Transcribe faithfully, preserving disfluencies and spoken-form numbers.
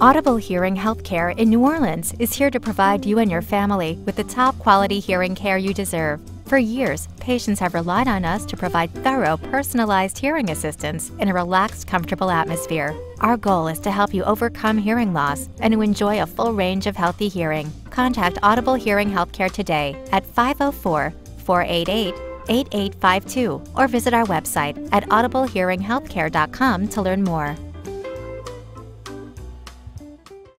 Audible Hearing Healthcare in New Orleans is here to provide you and your family with the top quality hearing care you deserve. For years, patients have relied on us to provide thorough, personalized hearing assistance in a relaxed, comfortable atmosphere. Our goal is to help you overcome hearing loss and to enjoy a full range of healthy hearing. Contact Audible Hearing Healthcare today at five oh four, four eight eight, eight eight five two or visit our website at audible hearing healthcare dot com to learn more.